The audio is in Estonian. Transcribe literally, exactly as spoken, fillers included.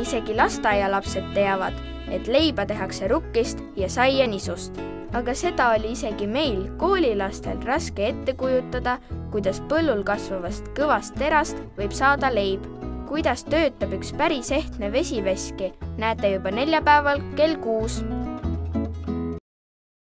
Isegi lasteaialapsed teavad, et leiba tehakse rukkist ja saia nisust. Aga seda oli isegi meil koolilastel raske ette kujutada, kuidas põllul kasvavast kõvast terast võib saada leib. Kuidas töötab üks päris ehtne vesiveski, näete juba neljapäeval kell kuus.